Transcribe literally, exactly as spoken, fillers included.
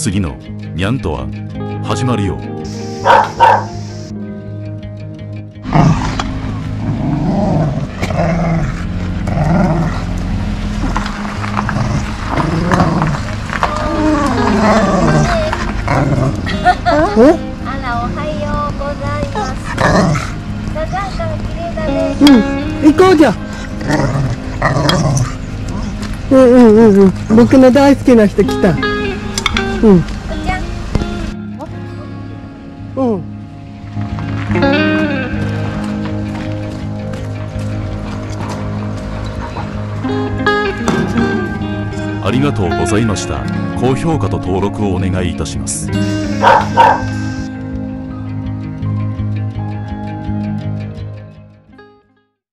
次のにゃんとは始まるよ。 あら、おはようございます。サザンカが綺麗だね。 うん、行こうじゃ。うんうんうんうん、僕の大好きな人来た。うん。 おちゃん。 うん。 ありがとうございました。高評価と登録をお願いいたします。